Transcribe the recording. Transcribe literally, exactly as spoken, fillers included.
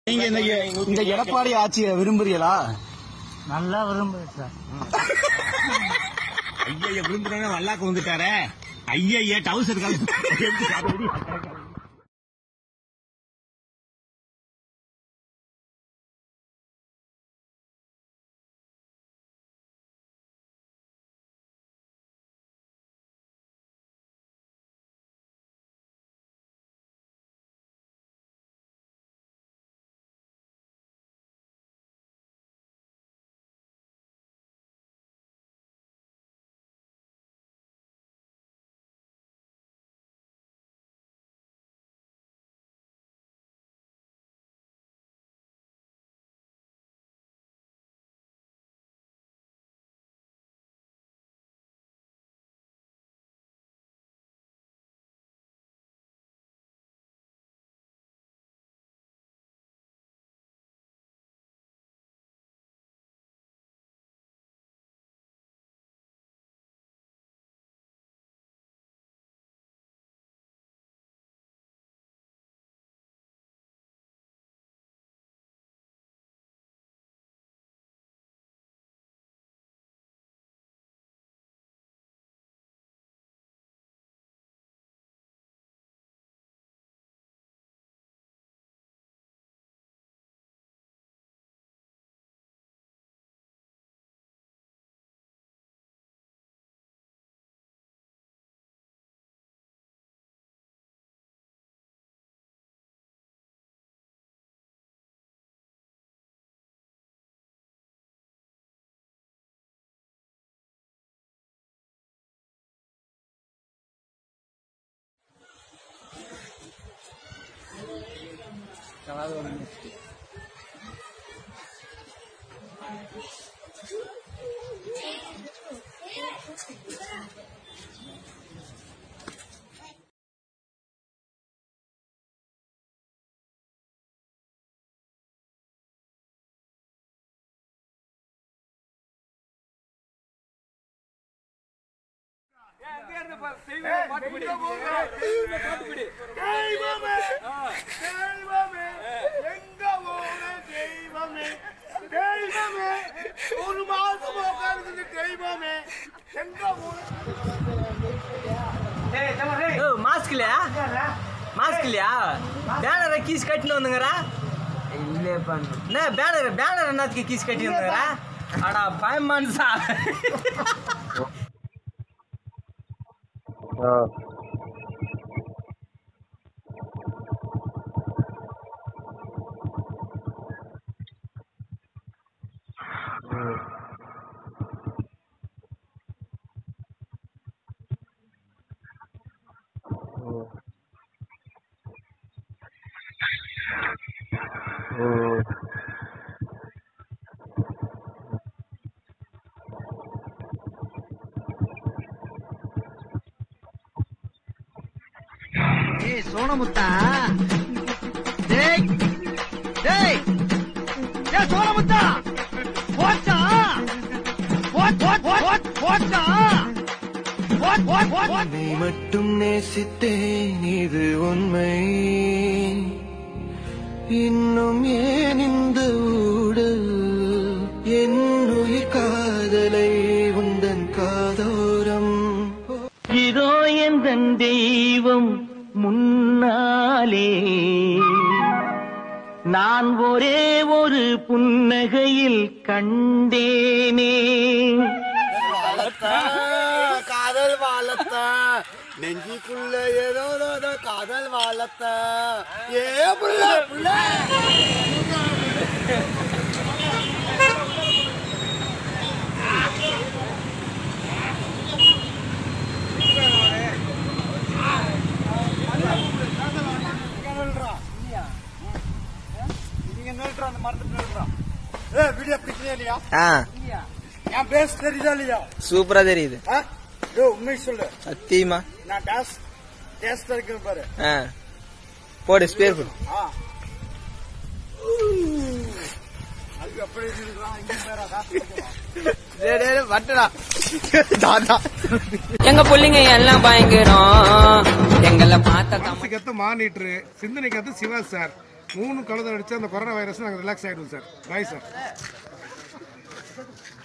நீங்க இந்த எடப்பாடி ஆட்சியை விரும்புறீங்களா? நல்லா விரும்புறேன் சார். ஐயா விரும்புறவங்க வல்லாக்கு வந்துட்டாரே. ஐயா டவுசர் கால ஒரு மாசம் உட்கார்ந்து தெய்வமே மாஸ்க் இல்லையா மாஸ்க் இல்லையா பேனரை கீஸ் கட்டின்னு வந்துங்கறா இல்ல பண்ண பேனர் பேனர் என்னத்துக்கு கீஸ் கட்டி வந்துங்கறா அடா ஃபைவ் மந்த்ஸா சோனமுத்தா டேய் டேய் ஏ சோனமுத்தா போச்சா போட் போட் போட் போச்சா போட் போட் போட் நீ மட்டும் நேசித்தேன் இது உண்மை இன்னும் ஏன் இந்த ஊடல் என் உயிர் காதலை உந்தன் காதோரம் இதோ எந்தன் தெய்வம் முன்னாலே நான் ஒரே ஒரு புன்னகையில் கண்டேனே காதல் வாழத்த நெஞ்சிக்குள்ள ஏதோ காதல் வாழத்த ஏ புள்ள புள்ள சூப்பரா தெரியுது உண்மை சொல்லு சத்தியமா நான் டாஸ் டேஸ்ட் இருக்கிறேன் பாரு போடு ஸ்பேர் போடு அதுக்கு அப்படியே எங்க புள்ளிங்க எல்லாம் பயங்கரம் எங்களை பார்த்த கத்து மானிட்டரு சிந்தனை கத்து சிவா சார் மூணு கலந்து அடிச்சு அந்த கொரோனா வைரஸ் நாங்கள் ரிலாக்ஸ் ஆகிடுவோம் சார். Bye sir.